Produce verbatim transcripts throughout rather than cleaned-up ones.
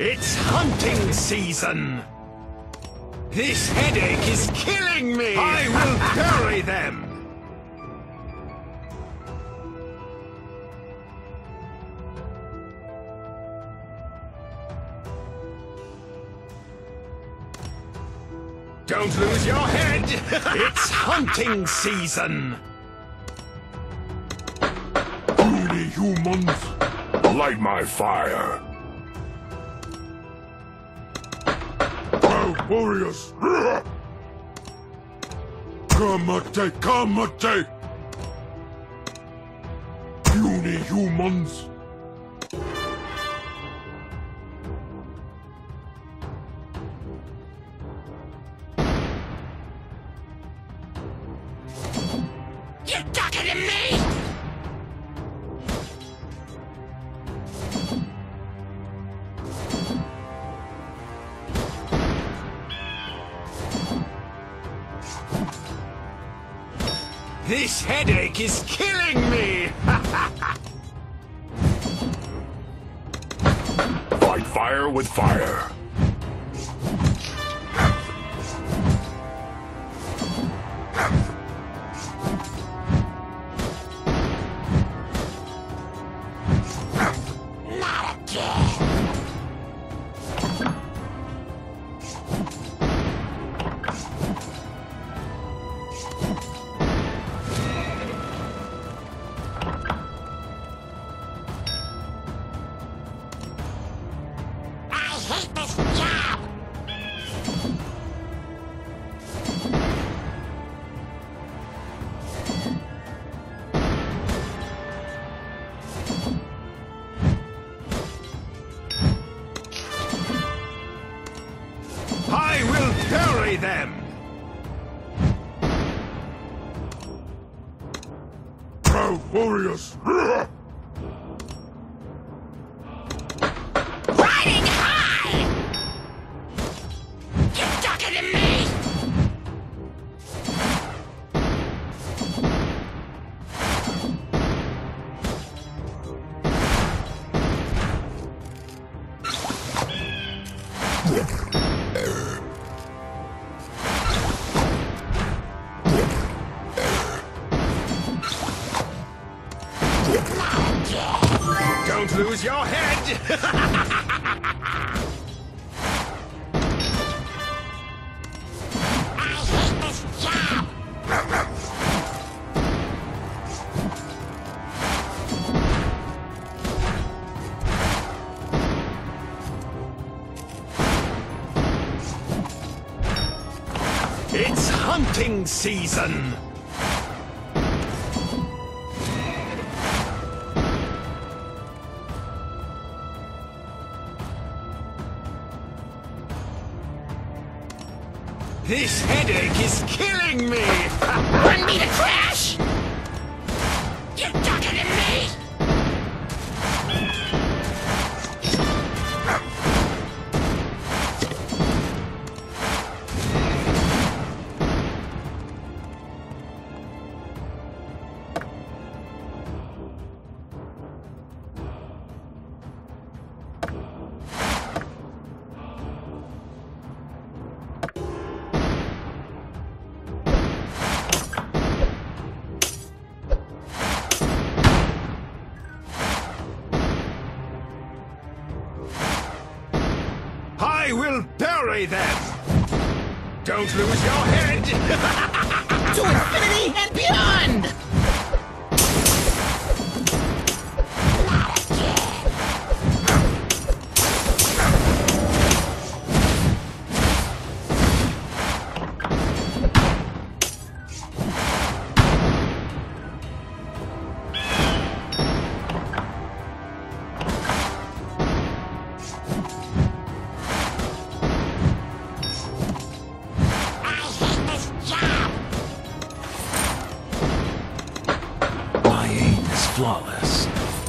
It's hunting season! This headache is killing me! I will bury them! Don't lose your head! It's hunting season! Puny humans, light my fire! Proud warriors! Kamate, kamate! Puny humans! You're talking to me? This headache is killing me! Fight fire with fire! Not again. I hate this job. I will bury them! Proud warriors! Riding high! You're talking to me? Don't lose your head! I hate this job. It's hunting season! This headache is killing me! Want me to crash? You're talking to me? I will bury them! Don't lose your head! To infinity and beyond! Not again. I hate this job. My aim is flawless.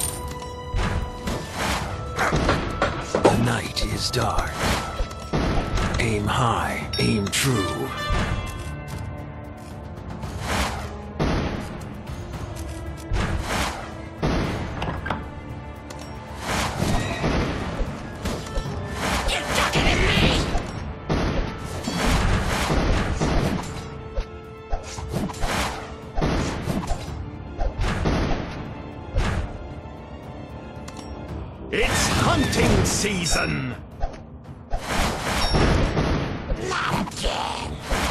The night is dark. Aim high, aim true. hunting season! Not again.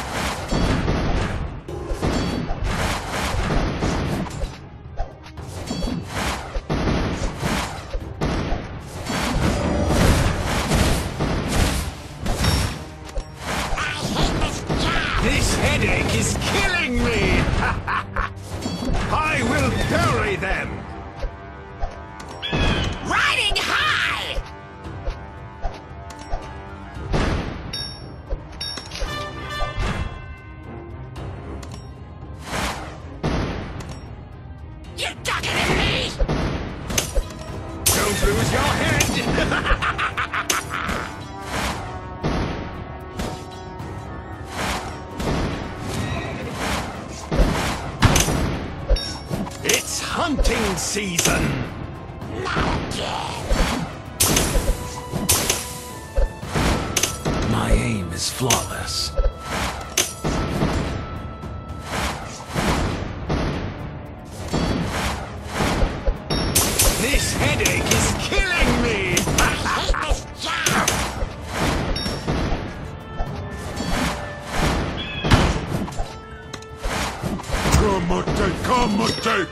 This headache is killing me! I will bury them! Riding high! You're talking to me! Don't lose your head! It's hunting season! Not again. My aim is flawless. This headache is killing me! I hate this job! Kamate, kamate!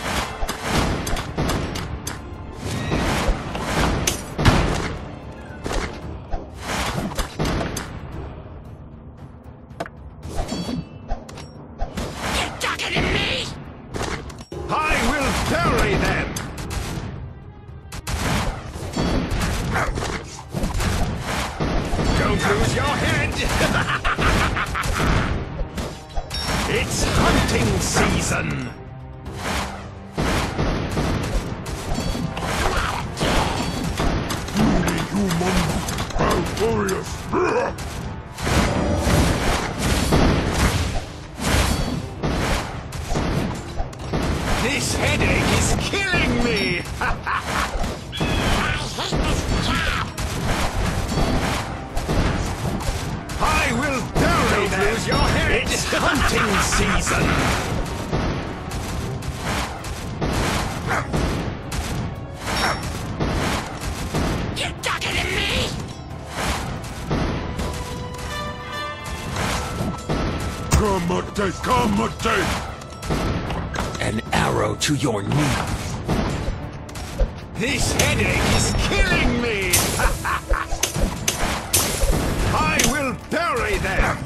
You're talking to me! I will bury them! Don't lose your head! It's hunting season! Puny humans! Proud warriors! This headache is killing me! I hate this job! I will bury them! Don't lose your head! It's hunting season! You're talking to me! Kamate, kamate! An arrow to your knee. This headache is killing me! I will bury them!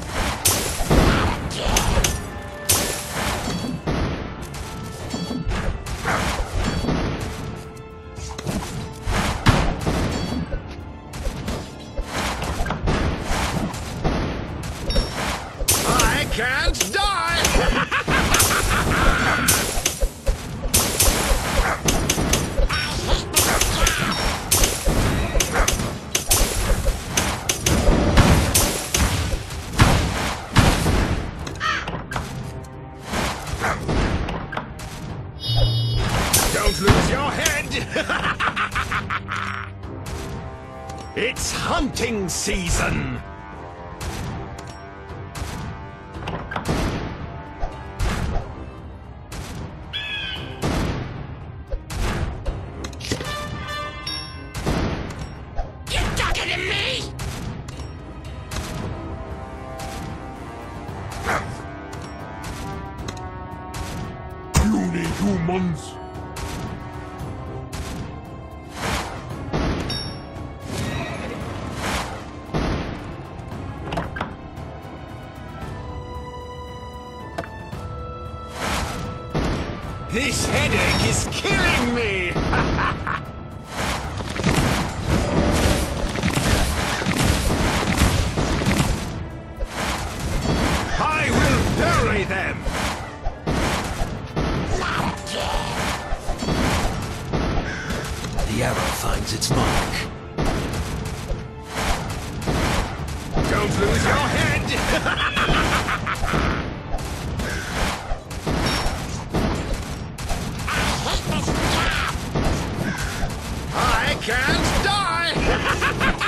I can't die! Don't lose your head! It's hunting season! You're talking to me! Puny humans! This headache is killing me! I will bury them! The arrow finds its mark. Don't lose your head! I can't die!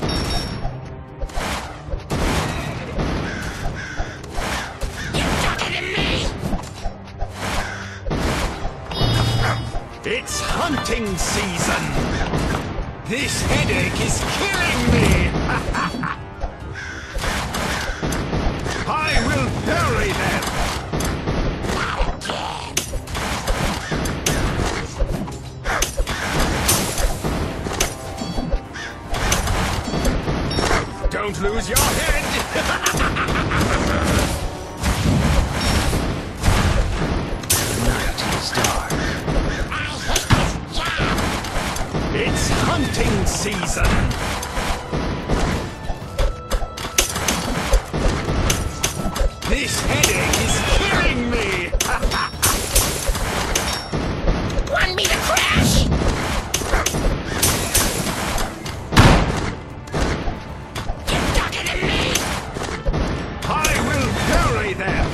You're talking It's hunting season! This headache is killing me! I will bury them! Don't lose your head! Night is dark. It's hunting season! This headache is killing me! Want me to crash? You're talking to me! I will bury them!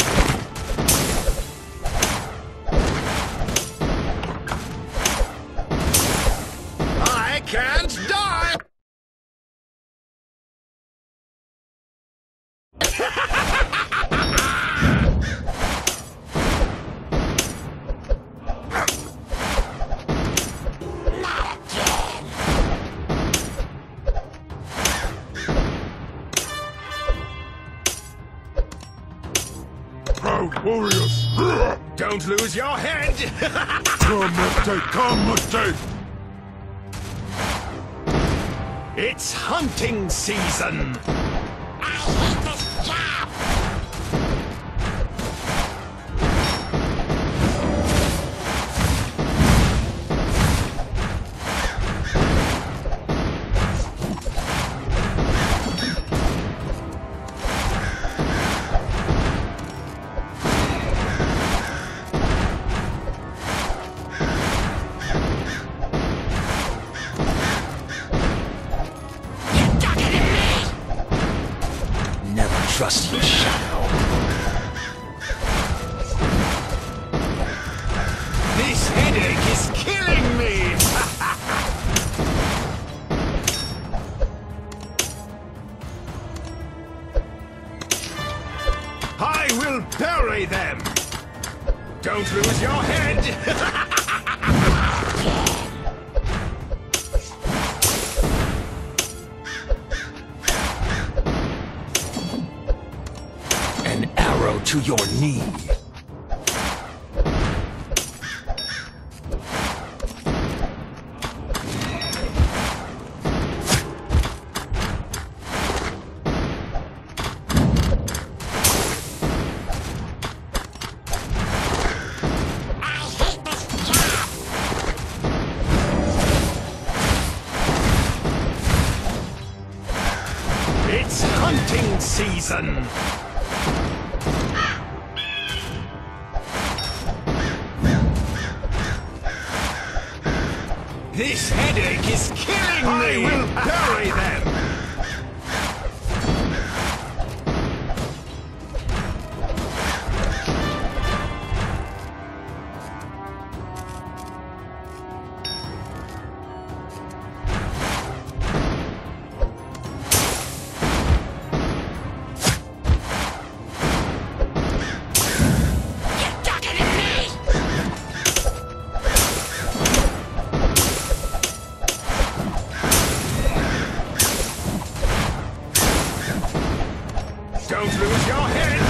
I can't die! Proud warriors! Don't lose your head! Kamate, kamate! It's hunting season! I hate this job! You're talking to me! Never trust your shadow. This headache is killing me! I will bury them! Don't lose your head! An arrow to your knee. I hate this job! It's hunting season! This headache is killing me! I will bury them! You're talking to me! Don't lose your head!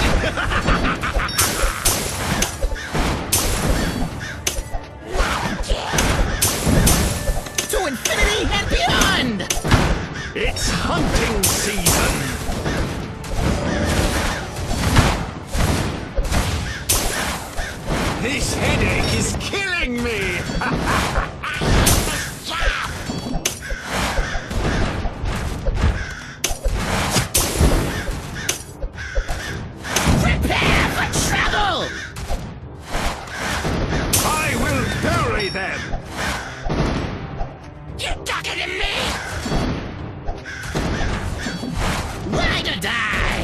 To infinity and beyond! It's hunting season! This headache is killing me! Prepare for travel! I will bury them! You're talking to me? Ride or die!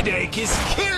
headache is killing